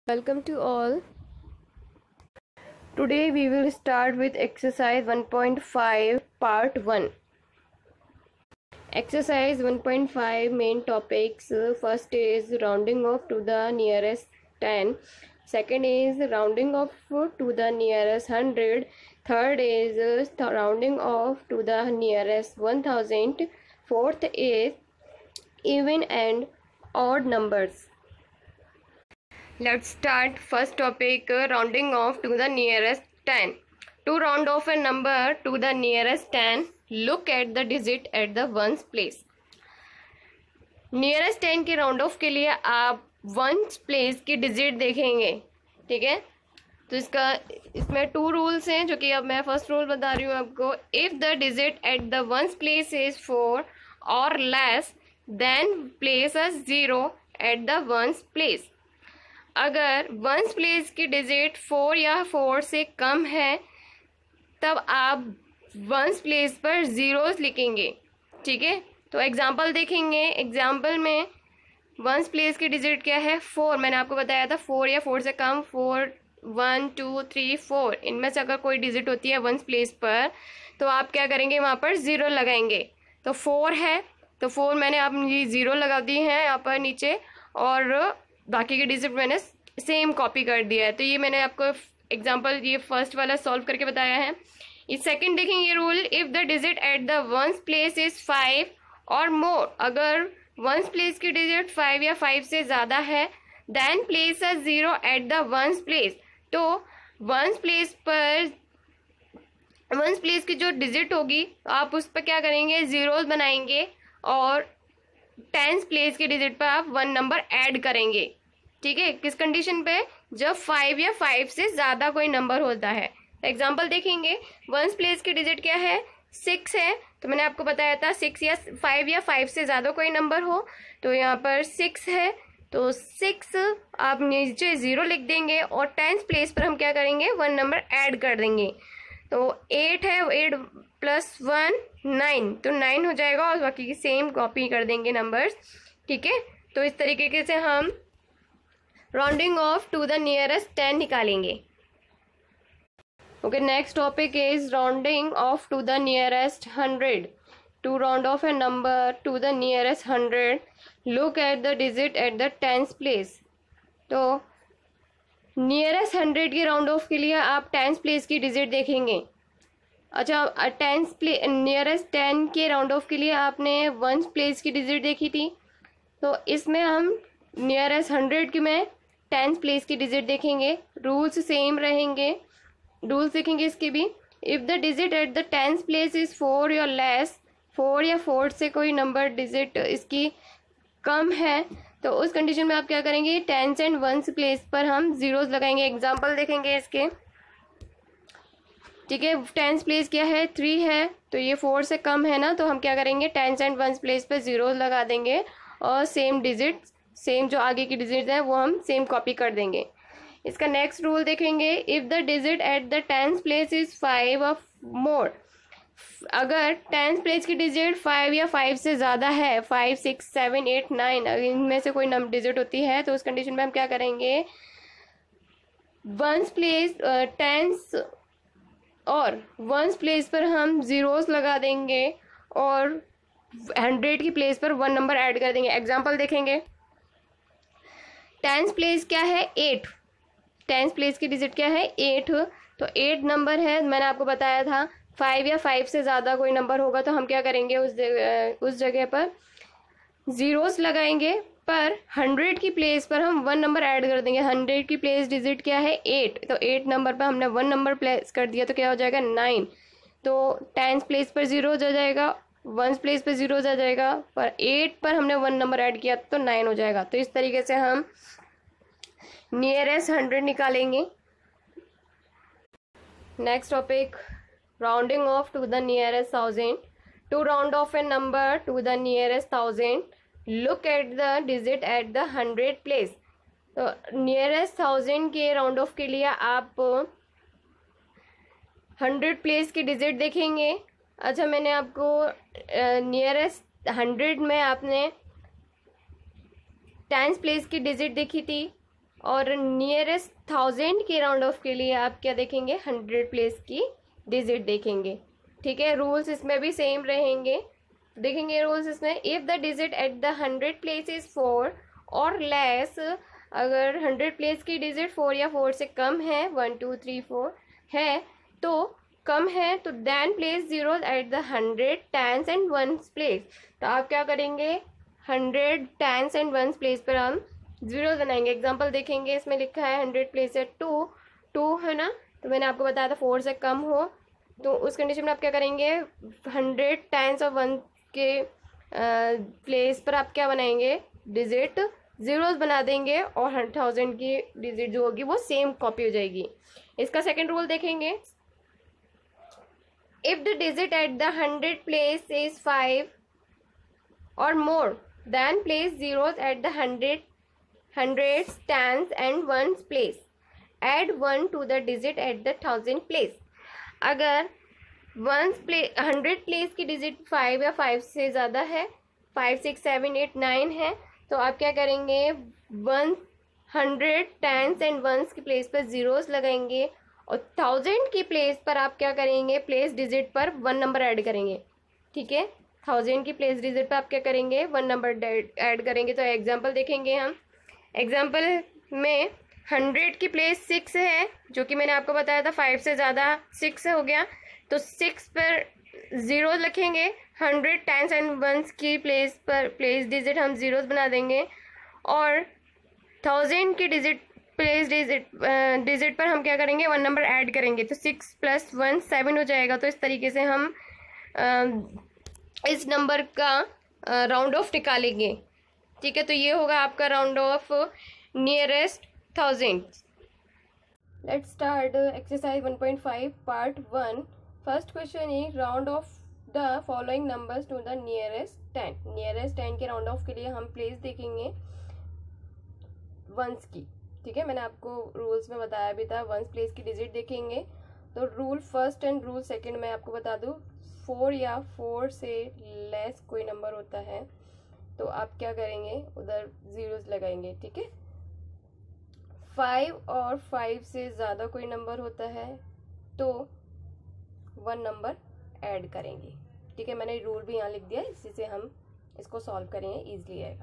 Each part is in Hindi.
Welcome to all. Today we will start with exercise 1.5 part 1. Exercise 1.5 main topics. First is rounding off to the nearest 10. Second is rounding off to the nearest 100. Third is rounding off to the nearest 1000. Fourth is even and odd numbers. Let's start. First topic, rounding off to the nearest 10. To round off a number to the nearest 10, look at the digit at the ones place. Nearest 10 के राउंड ऑफ के लिए आप वंस प्लेस की डिजिट देखेंगे, ठीक है। तो इसमें 2 रूल्स हैं, जो कि अब मैं फर्स्ट रूल बता रही हूँ आपको। If the digit at the ones place is 4 or less then place a 0 at the ones place. अगर वंस प्लेस की डिजिट 4 या 4 से कम है तब आप वंस प्लेस पर ज़ीरोस लिखेंगे, ठीक है। तो एग्जांपल देखेंगे। एग्जांपल में वंस प्लेस की डिजिट क्या है? 4। मैंने आपको बताया था 4 या 4 से कम, 4 1 2 3 4 इनमें से अगर कोई डिजिट होती है वंस प्लेस पर तो आप क्या करेंगे, वहाँ पर 0 लगाएंगे। तो 4 है तो 4 मैंने आप ये 0 लगा दी है यहाँ पर नीचे, और बाकी के डिजिट मैंने सेम कॉपी कर दिया है। तो ये मैंने आपको एग्जांपल ये फर्स्ट वाला सॉल्व करके बताया है। ये सेकंड देखेंगे ये rule, if the digit at the ones place is 5 or मोर। अगर वंस प्लेस की डिजिट 5 या 5 से ज़्यादा है then place a 0 at the ones place. तो वंस प्लेस की जो डिजिट होगी आप उस पर क्या करेंगे, ज़ीरोस बनाएंगे, और टेंस प्लेस की डिजिट पर आप 1 नंबर ऐड करेंगे, ठीक है। किस कंडीशन पे? जब 5 या 5 से ज़्यादा कोई नंबर होता है। एग्जांपल देखेंगे। वंस प्लेस की डिजिट क्या है? 6 है। तो मैंने आपको बताया था 6 या 5 से ज़्यादा कोई नंबर हो तो यहाँ पर 6 है तो 6 आप नीचे 0 लिख देंगे, और टेंस प्लेस पर हम क्या करेंगे, 1 नंबर ऐड कर देंगे। तो 8 है, 8 + 1 9, तो 9 हो जाएगा, और बाकी की सेम कॉपी कर देंगे नंबर्स, ठीक है। तो इस तरीके से हम rounding off to the nearest 10 निकालेंगे। Okay, next topic is rounding off to the nearest 100. To round off a number to the nearest 100, look at the digit at the tens place. तो नियरेस्ट 100 के राउंड ऑफ के लिए आप टेंस प्लेस की डिजिट देखेंगे। अच्छा, नियरेस्ट 10 के राउंड ऑफ के लिए आपने वंस प्लेस की डिजिट देखी थी, तो इसमें हम नियरेस्ट 100 की में टेंस प्लेस की डिजिट देखेंगे। रूल्स सेम रहेंगे, रूल्स देखेंगे इसके भी। If the digit at the tens place is 4 या लेस, 4 या 4 से कोई नंबर डिजिट इसकी कम है तो उस कंडीशन में आप क्या करेंगे, टेंस एंड वंस प्लेस पर हम ज़ीरोस लगाएंगे। एग्जांपल देखेंगे इसके, ठीक है। टेंस प्लेस क्या है? 3 है, तो ये 4 से कम है ना, तो हम क्या करेंगे, टेंस एंड वंस प्लेस पर ज़ीरोस लगा देंगे, और सेम डिजिट, सेम जो आगे की डिजिट है वो हम सेम कॉपी कर देंगे। इसका नेक्स्ट रूल देखेंगे। If the digit at the tens place is 5 or मोर। अगर टेंस प्लेस की डिजिट 5 या 5 से ज़्यादा है, 5 6 7 8 9 अगर इनमें से कोई नंबर डिजिट होती है तो उस कंडीशन में हम क्या करेंगे, वंस प्लेस टेंस और वंस प्लेस पर हम ज़ीरोस लगा देंगे, और 100 की प्लेस पर 1 नंबर ऐड कर देंगे। एग्जांपल देखेंगे। टेंस प्लेस क्या है? 8। टेंस प्लेस की डिजिट क्या है? 8। तो 8 नंबर है, मैंने आपको बताया था 5 या 5 से ज़्यादा कोई नंबर होगा तो हम क्या करेंगे, उस जगह पर ज़ीरोस लगाएंगे, पर 100 की प्लेस पर हम 1 नंबर ऐड कर देंगे। 100 की प्लेस डिजिट क्या है? 8। तो 8 नंबर पर हमने 1 नंबर प्लेस कर दिया तो क्या हो जाएगा, 9। तो टेंस प्लेस पर 0 हो जाएगा, वंस प्लेस पर 0 हो जाएगा, पर 8 पर हमने 1 नंबर ऐड किया तो 9 हो जाएगा। तो इस तरीके से हम नियरेस्ट 100 निकालेंगे। Next topic, rounding off to the nearest 1000. To round off a number to the nearest 1000, look at the digit at the 100 place. तो नियरेस्ट 1000 के राउंड ऑफ के लिए आप 100 प्लेस की डिजिट देखेंगे। अच्छा, मैंने आपको नियरेस्ट 100 में आपने टेंस प्लेस की डिजिट देखी थी, और नियरेस्ट 1000 के राउंड ऑफ के लिए आप क्या देखेंगे, 100 प्लेस की डिजिट देखेंगे। ठीक है, रूल्स इसमें भी सेम रहेंगे। देखेंगे रूल्स इसमें, if the digit at the 100 place is 4 or less, अगर 100 प्लेस की डिजिट 4 या 4 से कम है, 1 2 3 4 है तो कम है, तो then place zero at the 100 tens and ones place. तो आप क्या करेंगे, 100 टेंस एंड वंस प्लेस पर हम जीरो बनाएंगे। एग्जांपल देखेंगे, इसमें लिखा है 100 प्लेस है 2 है ना, तो मैंने आपको बताया था 4 से कम हो, तो उस कंडीशन में आप क्या करेंगे, 100 टेंस और 1 के प्लेस पर आप क्या बनाएंगे, डिजिट जीरोस बना देंगे और 1000 की डिजिट जो होगी वो सेम कॉपी हो जाएगी। इसका सेकंड रूल देखेंगे, if the digit at the 100 place is 5 or more then place zeros at the 100 hundreds, tens and ones place. Add 1 to the digit at the 1000 place. अगर 100 प्लेस की डिजिट 5 या 5 से ज़्यादा है, 5 6 7 8 9 है, तो आप क्या करेंगे, 100 टेंस एंड वंस की प्लेस पर जीरोस लगाएंगे और 1000 की प्लेस पर आप क्या करेंगे, प्लेस डिजिट पर 1 नंबर ऐड करेंगे। ठीक है, 1000 की प्लेस डिजिट पर आप क्या करेंगे, 1 नंबर ऐड करेंगे। तो एग्जाम्पल देखेंगे हम, एग्जाम्पल में 100 की प्लेस 6 है, जो कि मैंने आपको बताया था 5 से ज़्यादा 6 हो गया, तो 6 पर ज़ीरो लिखेंगे। 100 टेंस एंड वंस की प्लेस पर प्लेस डिजिट हम ज़ीरोस बना देंगे और 1000 की प्लेस डिजिट पर हम क्या करेंगे, 1 नंबर ऐड करेंगे, तो 6 + 1 7 हो जाएगा। तो इस तरीके से हम इस नंबर का राउंड ऑफ निकालेंगे। ठीक है, तो ये होगा आपका round off nearest 1000। Let's start exercise 1.5 part 1। First question is round off the following numbers to the nearest 10। Nearest 10 के राउंड ऑफ के लिए हम प्लेस देखेंगे वंस की। ठीक है, मैंने आपको रूल्स में बताया भी था, वंस प्लेस की डिजिट देखेंगे। तो rule first and rule second मैं आपको बता दूं, 4 या 4 से लेस कोई नंबर होता है तो आप क्या करेंगे, उधर जीरोस लगाएंगे। ठीक है, 5 और 5 से ज़्यादा कोई नंबर होता है तो 1 नंबर ऐड करेंगे। ठीक है, मैंने रूल भी यहाँ लिख दिया, इसी से हम इसको सॉल्व करेंगे, ईजिली आएगा।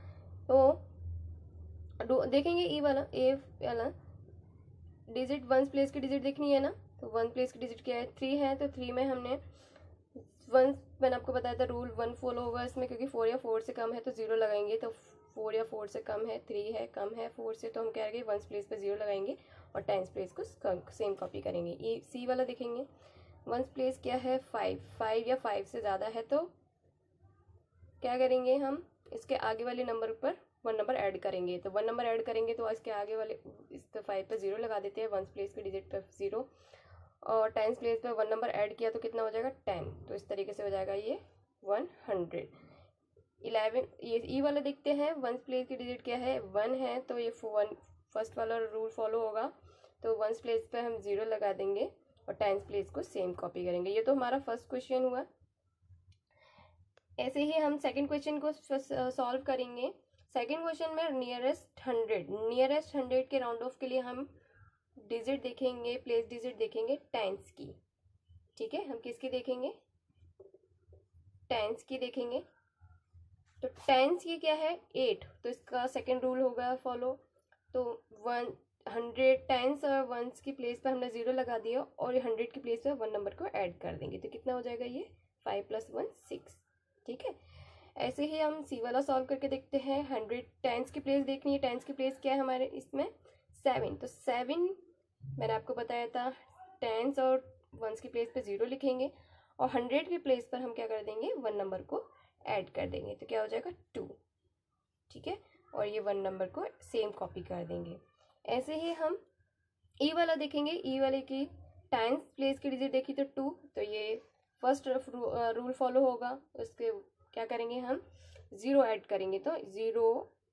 तो देखेंगे ए वाला डिजिट, वंस प्लेस की डिजिट देखनी है ना, तो 1 प्लेस की डिजिट क्या है, 3 है, तो 3 में हमने 1, मैंने आपको बताया था रूल 1 फॉलो होगा इसमें, क्योंकि 4 या 4 से कम है तो 0 लगाएंगे। तो 4 या 4 से कम है, 3 है, कम है 4 से, तो हम क्या करेंगे, 1 प्लेस पर 0 लगाएंगे और 10 प्लेस को सेम कॉपी करेंगे। ये सी वाला देखेंगे, 1 प्लेस क्या है, 5 या 5 से ज़्यादा है तो क्या करेंगे, हम इसके आगे वाले नंबर पर 1 नंबर ऐड करेंगे। तो 1 नंबर ऐड करेंगे तो इसके आगे वाले, इस 5 पर 0 लगा देते हैं, 1 प्लेस की डिजिट पर 0 और 10 प्लेस पे 1 नंबर ऐड किया तो कितना हो जाएगा, 10। तो इस तरीके से हो जाएगा ये 100। 11 ये ई वाला देखते हैं, 1 प्लेस की डिजिट क्या है, 1 है, तो ये 1 फर्स्ट वाला रूल फॉलो होगा। तो 1 प्लेस पे हम 0 लगा देंगे और 10 प्लेस को सेम कॉपी करेंगे। ये तो हमारा फर्स्ट क्वेश्चन हुआ। ऐसे ही हम सेकंड क्वेश्चन को सॉल्व करेंगे। सेकंड क्वेश्चन में नियरेस्ट 100 के राउंड ऑफ के लिए हम डिजिट देखेंगे, प्लेस डिजिट देखेंगे टेंस की। ठीक है, हम किसकी देखेंगे, टेंस की देखेंगे। तो टेंस की क्या है, 8, तो इसका सेकंड रूल होगा फॉलो। तो 100 टेंस और वंस की प्लेस पर हमने 0 लगा दिया और 100 की प्लेस पर 1 नंबर को ऐड कर देंगे, तो कितना हो जाएगा ये 5 + 1 6। ठीक है, ऐसे ही हम सी वाला सॉल्व करके देखते हैं। 100 टेंस की प्लेस देखनी है, टेंस की प्लेस क्या है हमारे इसमें, 7। तो 7 मैंने आपको बताया था, टेंस और वंस की प्लेस पे 0 लिखेंगे और 100 की प्लेस पर हम क्या कर देंगे, 1 नंबर को ऐड कर देंगे, तो क्या हो जाएगा 2। ठीक है, और ये 1 नंबर को सेम कॉपी कर देंगे। ऐसे ही हम ई वाला देखेंगे, ई वाले की टेंस प्लेस की डिजिट देखी तो 2, तो ये फर्स्ट रूल फॉलो होगा। उसके क्या करेंगे, हम 0 ऐड करेंगे, तो 0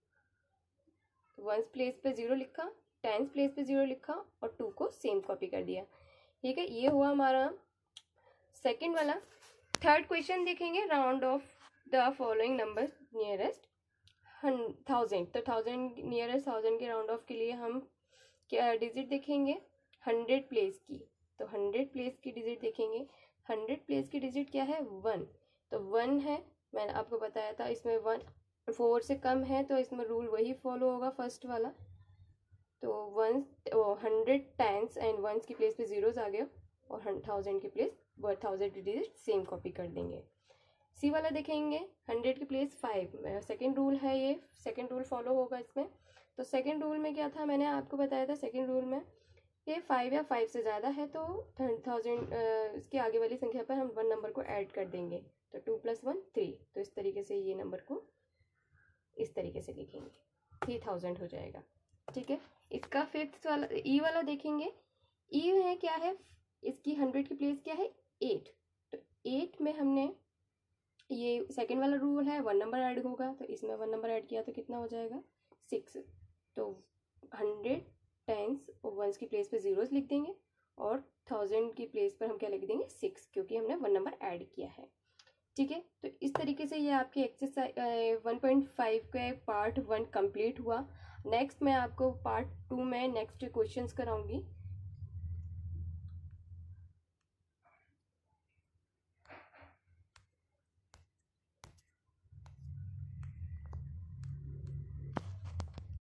वंस प्लेस पे 0 लिखा, टेंस प्लेस पे 0 लिखा और 2 को सेम कॉपी कर दिया। ठीक है, ये हुआ हमारा सेकंड वाला। थर्ड क्वेश्चन देखेंगे, round off the following number nearest 1000, तो 1000 नियरेस्ट 1000 के राउंड ऑफ के लिए हम क्या डिजिट देखेंगे? 100 प्लेस की। तो 100 प्लेस की डिजिट देखेंगे। 100 प्लेस की डिजिट क्या है? 1। तो 1 है, मैंने आपको बताया था इसमें 1 4 से कम है तो इसमें रूल वही फॉलो होगा फर्स्ट वाला। तो 100 टेंस एंड वंस की प्लेस पे जीरोस आ गया और 1000 की प्लेस 1000 की डिजिट सेम कॉपी कर देंगे। सी वाला देखेंगे 100 की प्लेस 5, सेकेंड रूल है ये, सेकेंड रूल फॉलो होगा इसमें। तो सेकेंड रूल में क्या था, मैंने आपको बताया था सेकेंड रूल में ये 5 या 5 से ज़्यादा है तो 1000 इसके आगे वाली संख्या पर हम 1 नंबर को ऐड कर देंगे। तो 2 + 1 3, तो इस तरीके से ये नंबर को इस तरीके से लिखेंगे, 3000 हो जाएगा। ठीक है, इसका फिफ्थ वाला ई वाला देखेंगे। ई है क्या है, इसकी 100 की प्लेस क्या है? 8। तो 8 में हमने ये सेकेंड वाला रूल है 1 नंबर ऐड होगा, तो इसमें 1 नंबर ऐड किया तो कितना हो जाएगा? 6। तो 100 टेंस और वंस की प्लेस पे जीरोस लिख देंगे और 1000 की प्लेस पर हम क्या लिख देंगे? 6, क्योंकि हमने 1 नंबर ऐड किया है। ठीक है, तो इस तरीके से ये आपके एक्सरसाइज 1.5 के पार्ट 1 कंप्लीट हुआ। नेक्स्ट मैं आपको पार्ट 2 में नेक्स्ट क्वेश्चंस कराऊंगी।